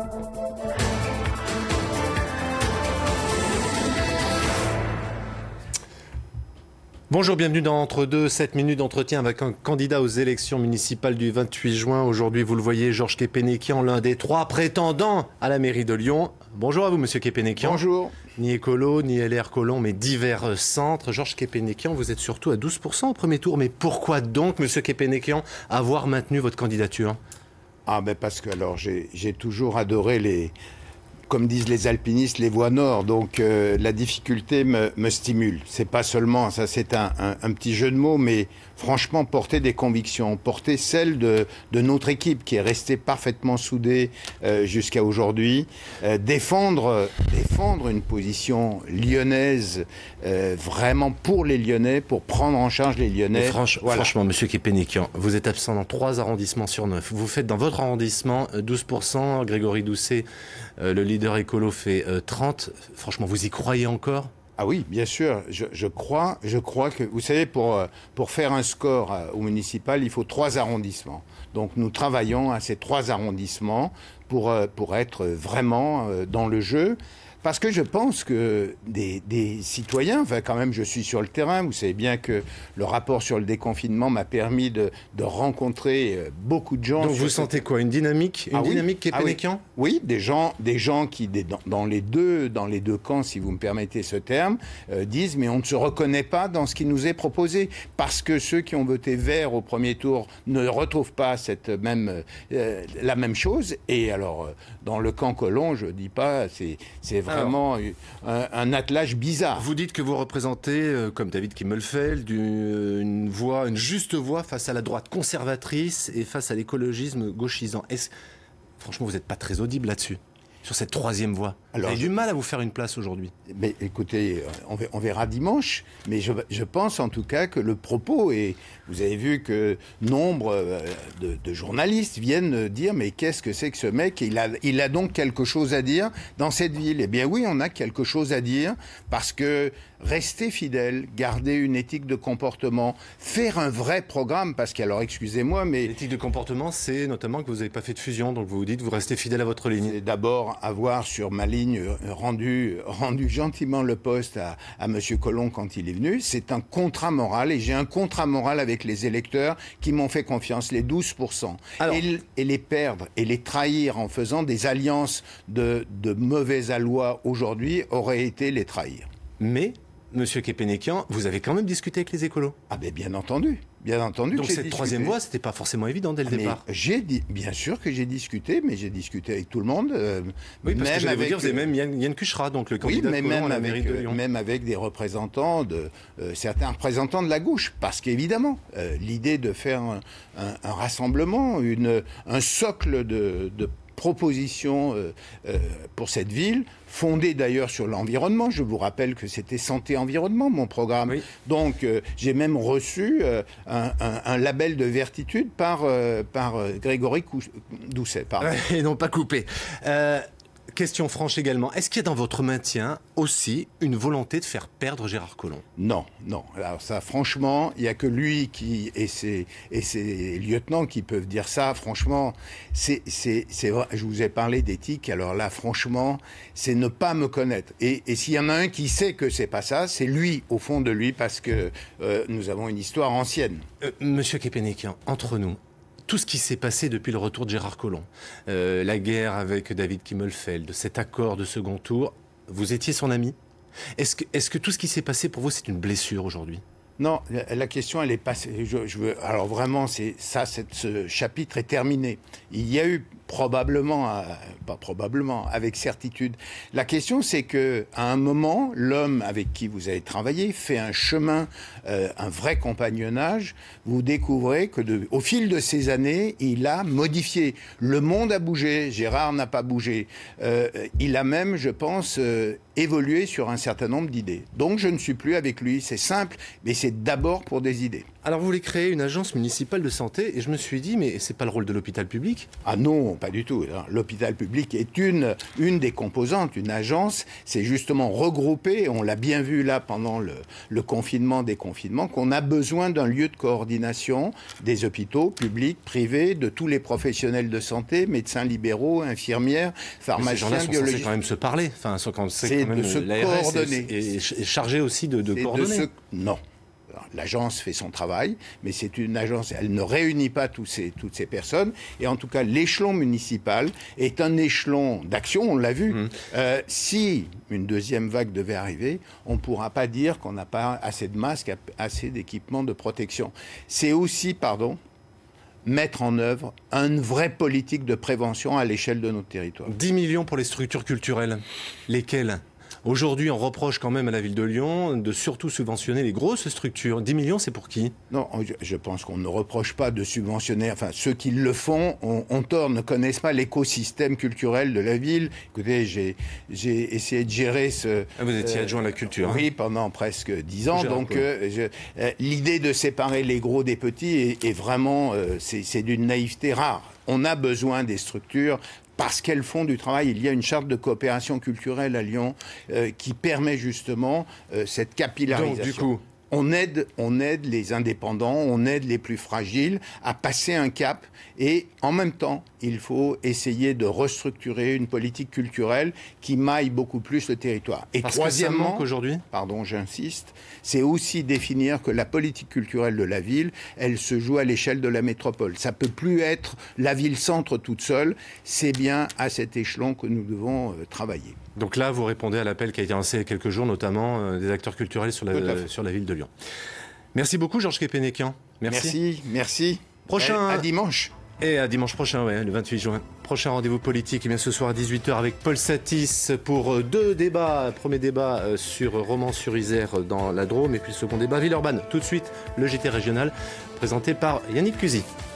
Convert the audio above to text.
Bonjour, bienvenue dans Entre deux, 7 minutes d'entretien avec un candidat aux élections municipales du 28 juin. Aujourd'hui, vous le voyez, Georges Képénékian, l'un des 3 prétendants à la mairie de Lyon. Bonjour à vous, monsieur Képénékian. Bonjour. Ni écolo, ni LR Colomb, mais divers centres. Georges Képénékian, vous êtes surtout à 12% au premier tour. Mais pourquoi donc, monsieur Képénékian, avoir maintenu votre candidature? Ah ben parce que alors j'ai toujours adoré les, comme disent les alpinistes, les voies nord. Donc la difficulté me stimule. C'est pas seulement, ça c'est un petit jeu de mots, mais franchement porter des convictions, porter celles de notre équipe qui est restée parfaitement soudée jusqu'à aujourd'hui, défendre une position lyonnaise vraiment pour les Lyonnais, pour prendre en charge les Lyonnais. Voilà. Franchement, monsieur Képénékian, vous êtes absent dans 3 arrondissements sur 9. Vous faites dans votre arrondissement 12%, Grégory Doucet, le leader écolo, fait 30%. Franchement, vous y croyez encore ? Ah oui, bien sûr, je crois que, vous savez, pour faire un score au municipal, il faut 3 arrondissements. Donc nous travaillons à ces 3 arrondissements pour être vraiment dans le jeu. Parce que je pense que des citoyens, enfin quand même je suis sur le terrain, vous savez bien que le rapport sur le déconfinement m'a permis de rencontrer beaucoup de gens. Donc vous sentez quoi? Une dynamique Képénékian? Oui, des gens qui, dans les deux camps, si vous me permettez ce terme, disent mais on ne se reconnaît pas dans ce qui nous est proposé. Parce que ceux qui ont voté vert au premier tour ne retrouvent pas la même chose. Et alors, dans le camp Colomb, je ne dis pas, c'est vraiment un attelage bizarre. Vous dites que vous représentez, comme David Kimmelfeld, une juste voix face à la droite conservatrice et face à l'écologisme gauchisant. Franchement, vous n'êtes pas très audible là-dessus, sur cette 3e voie. Vous avez du mal à vous faire une place aujourd'hui. Mais écoutez, on verra dimanche, mais je pense en tout cas que le propos, et vous avez vu que nombre de journalistes viennent dire mais qu'est-ce que c'est que ce mec? Il a donc quelque chose à dire dans cette ville. Eh bien oui, on a quelque chose à dire parce que rester fidèle, garder une éthique de comportement, faire un vrai programme, parce qu'alors excusez-moi, mais... L'éthique de comportement, c'est notamment que vous n'avez pas fait de fusion, donc vous vous dites vous restez fidèle à votre ligne. C'est d'abord avoir sur ma ligne rendu gentiment le poste à M. Colomb quand il est venu. C'est un contrat moral et j'ai un contrat moral avec les électeurs qui m'ont fait confiance, les 12%. Alors, et les perdre et les trahir en faisant des alliances de mauvais aloi aujourd'hui aurait été les trahir. Mais, monsieur Képénékian, vous avez quand même discuté avec les écolos? Ah ben bien entendu. Bien entendu. Donc cette 3e voie, c'était pas forcément évident dès le départ. Bien sûr que j'ai discuté, mais j'ai discuté avec tout le monde. Oui, parce que j'allais vous dire, vous avez même Yann Cuchera, donc le candidat de Colomb à la mairie de Lyon. Même avec des représentants, certains représentants de la gauche, parce qu'évidemment, l'idée de faire un rassemblement, un socle de propositions pour cette ville, fondée d'ailleurs sur l'environnement. Je vous rappelle que c'était santé-environnement, mon programme. Oui. Donc, j'ai même reçu un label de vertude par Grégory Doucet. Et non pas coupé. Question franche également. Est-ce qu'il y a dans votre maintien aussi une volonté de faire perdre Gérard Collomb? Non, non. Alors ça, franchement, il n'y a que lui et ses lieutenants qui peuvent dire ça. Franchement, c'est vrai. Je vous ai parlé d'éthique. Alors là, franchement, c'est ne pas me connaître. Et s'il y en a un qui sait que c'est pas ça, c'est lui, au fond de lui, parce que nous avons une histoire ancienne. Monsieur Képénékian, entre nous, tout ce qui s'est passé depuis le retour de Gérard Collomb, la guerre avec David Kimmelfeld, cet accord de second tour, vous étiez son ami? Est-ce que tout ce qui s'est passé pour vous, c'est une blessure aujourd'hui? Non, la question, elle est passée. Alors vraiment, ce chapitre est terminé. Il y a eu probablement, pas probablement, avec certitude. La question, c'est que à un moment, l'homme avec qui vous avez travaillé fait un chemin, un vrai compagnonnage. Vous découvrez que au fil de ces années, il a modifié. Le monde a bougé. Gérard n'a pas bougé. Il a même, je pense, évolué sur un certain nombre d'idées. Donc, je ne suis plus avec lui. C'est simple, mais c'est c'est d'abord pour des idées. Alors vous voulez créer une agence municipale de santé et je me suis dit mais c'est pas le rôle de l'hôpital public? Ah non, pas du tout. L'hôpital public est une des composantes. Une agence, c'est justement regrouper, on l'a bien vu là pendant le confinement, déconfinement, qu'on a besoin d'un lieu de coordination des hôpitaux publics, privés, de tous les professionnels de santé, médecins libéraux, infirmières, pharmaciens, biologistes. Ces gens-là sont censés quand même se parler. Enfin, c'est quand même de se coordonner. Est chargé aussi de coordonner. Non. L'agence fait son travail, mais c'est une agence, elle ne réunit pas toutes ces personnes. Et en tout cas, l'échelon municipal est un échelon d'action, on l'a vu. Si une deuxième vague devait arriver, on ne pourra pas dire qu'on n'a pas assez de masques, assez d'équipements de protection. C'est aussi, mettre en œuvre une vraie politique de prévention à l'échelle de notre territoire. 10 millions pour les structures culturelles. Lesquelles ? Aujourd'hui, on reproche quand même à la ville de Lyon de surtout subventionner les grosses structures. 10 millions, c'est pour qui? Non, je pense qu'on ne reproche pas de subventionner. Enfin, ceux qui le font ont tort, ne connaissent pas l'écosystème culturel de la ville. Écoutez, j'ai essayé de gérer ce... vous étiez adjoint à la culture. Oui, pendant presque 10 ans. Donc, l'idée de séparer les gros des petits est vraiment... c'est d'une naïveté rare. On a besoin des structures parce qu'elles font du travail. Il y a une charte de coopération culturelle à Lyon qui permet justement cette capillarisation. Donc, du coup, on aide les indépendants, on aide les plus fragiles à passer un cap et en même temps, il faut essayer de restructurer une politique culturelle qui maille beaucoup plus le territoire. Et parce troisièmement, qu'aujourd'hui, pardon, j'insiste, c'est aussi définir que la politique culturelle de la ville, elle se joue à l'échelle de la métropole. Ça peut plus être la ville-centre toute seule, c'est bien à cet échelon que nous devons travailler. Donc là, vous répondez à l'appel qui a été lancé il y a quelques jours, notamment des acteurs culturels sur la ville de Lyon. Merci beaucoup, Georges Képénékian. Merci. À dimanche. Et à dimanche prochain, le 28 juin. Prochain rendez-vous politique, ce soir à 18h avec Paul Satis pour 2 débats. Premier débat sur Romans-sur-Isère dans la Drôme et puis le second débat Villeurbanne. Tout de suite, le JT régional présenté par Yannick Cusy.